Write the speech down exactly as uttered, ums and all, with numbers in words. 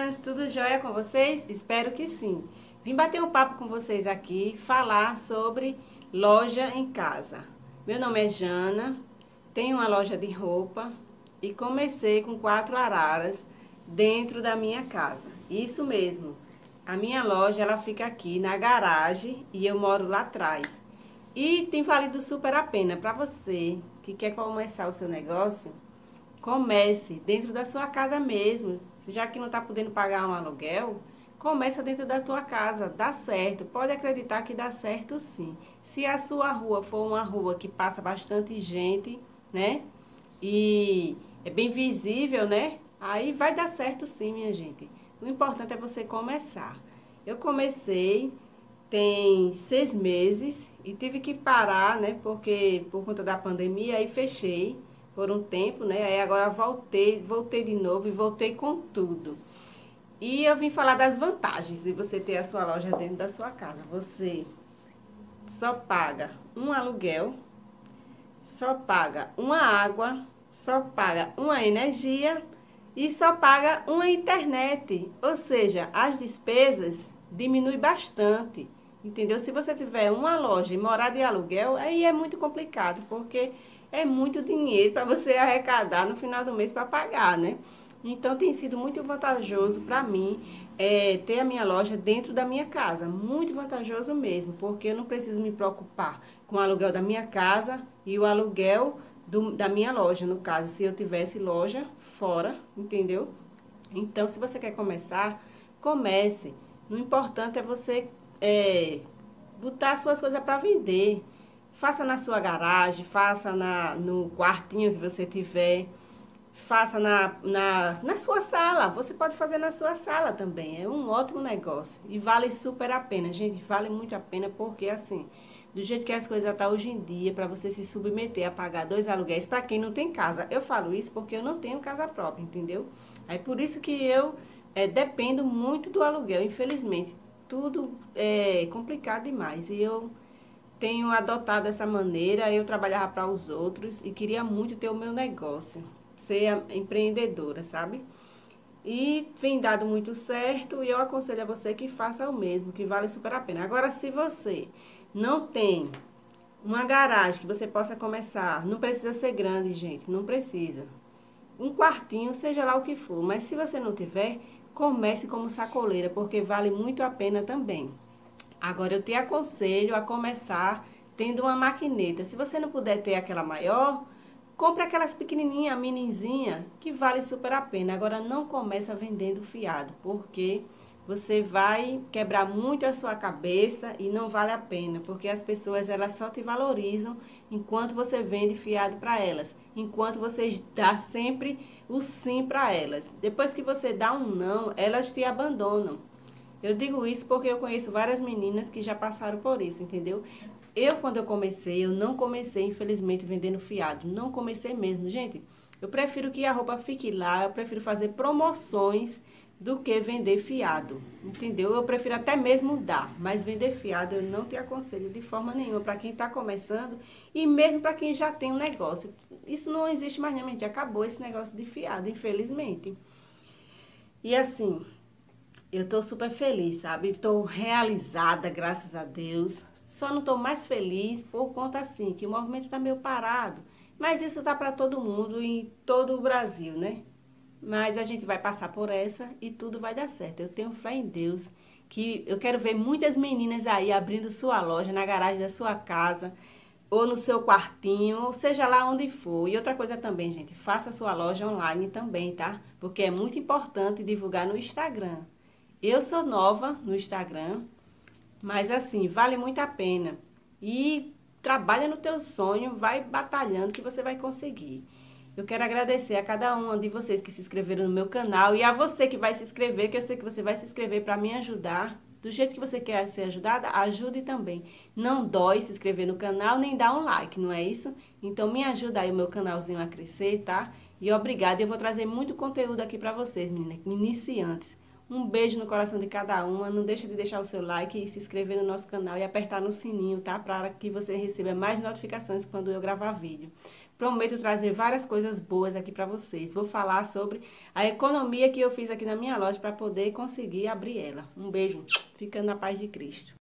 meninas, tudo jóia com vocês? Espero que sim. Vim bater um papo com vocês aqui, falar sobre loja em casa. Meu nome é Jana, tenho uma loja de roupa e comecei com quatro araras dentro da minha casa. Isso mesmo, a minha loja ela fica aqui na garagem e eu moro lá atrás. E tem valido super a pena para você que quer começar o seu negócio. Comece dentro da sua casa mesmo, já que não está podendo pagar um aluguel, começa dentro da tua casa, dá certo, pode acreditar que dá certo sim. Se a sua rua for uma rua que passa bastante gente, né, e é bem visível, né, aí vai dar certo sim, minha gente. O importante é você começar. Eu comecei tem seis meses e tive que parar, né, porque por conta da pandemia, aí fechei por um tempo, né? Aí agora voltei, voltei de novo e voltei com tudo. E eu vim falar das vantagens de você ter a sua loja dentro da sua casa. Você só paga um aluguel, só paga uma água, só paga uma energia e só paga uma internet. Ou seja, as despesas diminuem bastante. Entendeu? Se você tiver uma loja e morar de aluguel, aí é muito complicado, porque é muito dinheiro para você arrecadar no final do mês para pagar, né? Então tem sido muito vantajoso para mim é, ter a minha loja dentro da minha casa. Muito vantajoso mesmo, porque eu não preciso me preocupar com o aluguel da minha casa e o aluguel do, da minha loja, no caso, se eu tivesse loja fora, entendeu? Então, se você quer começar, comece. O importante é você é, botar suas coisas para vender. Faça na sua garagem, faça na, no quartinho que você tiver, faça na, na, na sua sala. Você pode fazer na sua sala também. É um ótimo negócio e vale super a pena. Gente, vale muito a pena porque assim, do jeito que as coisas estão hoje em dia, para você se submeter a pagar dois aluguéis, para quem não tem casa. Eu falo isso porque eu não tenho casa própria, entendeu? Aí por isso que eu é, dependo muito do aluguel, infelizmente. Tudo é complicado demais e eu tenho adotado essa maneira. Eu trabalhava para os outros e queria muito ter o meu negócio, ser empreendedora, sabe? E vem dado muito certo e eu aconselho a você que faça o mesmo, que vale super a pena. Agora, se você não tem uma garagem que você possa começar, não precisa ser grande, gente, não precisa. Um quartinho, seja lá o que for, mas se você não tiver, comece como sacoleira, porque vale muito a pena também. Agora, eu te aconselho a começar tendo uma maquineta. Se você não puder ter aquela maior, compre aquelas pequenininhas, a minizinha, que vale super a pena. Agora, não começa vendendo fiado, porque você vai quebrar muito a sua cabeça e não vale a pena, porque as pessoas elas só te valorizam enquanto você vende fiado para elas, enquanto você dá sempre o sim para elas. Depois que você dá um não, elas te abandonam. Eu digo isso porque eu conheço várias meninas que já passaram por isso, entendeu? Eu, quando eu comecei, eu não comecei, infelizmente, vendendo fiado. Não comecei mesmo. Gente, eu prefiro que a roupa fique lá, eu prefiro fazer promoções do que vender fiado, entendeu? Eu prefiro até mesmo dar, mas vender fiado eu não te aconselho de forma nenhuma para quem está começando e mesmo para quem já tem um negócio. Isso não existe mais, não, gente. Acabou esse negócio de fiado, infelizmente. E assim, eu tô super feliz, sabe? Tô realizada, graças a Deus. Só não tô mais feliz por conta assim, que o movimento tá meio parado. Mas isso tá para todo mundo em todo o Brasil, né? Mas a gente vai passar por essa e tudo vai dar certo. Eu tenho fé em Deus, que eu quero ver muitas meninas aí abrindo sua loja na garagem da sua casa, ou no seu quartinho, ou seja lá onde for. E outra coisa também, gente, faça sua loja online também, tá? Porque é muito importante divulgar no Instagram. Eu sou nova no Instagram, mas assim, vale muito a pena. E trabalha no teu sonho, vai batalhando que você vai conseguir. Eu quero agradecer a cada uma de vocês que se inscreveram no meu canal e a você que vai se inscrever, que eu sei que você vai se inscrever para me ajudar. Do jeito que você quer ser ajudada, ajude também. Não dói se inscrever no canal, nem dar um like, não é isso? Então me ajuda aí o meu canalzinho a crescer, tá? E obrigada, eu vou trazer muito conteúdo aqui para vocês, meninas, iniciantes. Um beijo no coração de cada uma. Não deixa de deixar o seu like e se inscrever no nosso canal e apertar no sininho, tá? Para que você receba mais notificações quando eu gravar vídeo. Prometo trazer várias coisas boas aqui para vocês. Vou falar sobre a economia que eu fiz aqui na minha loja para poder conseguir abrir ela. Um beijo. Fica na paz de Cristo.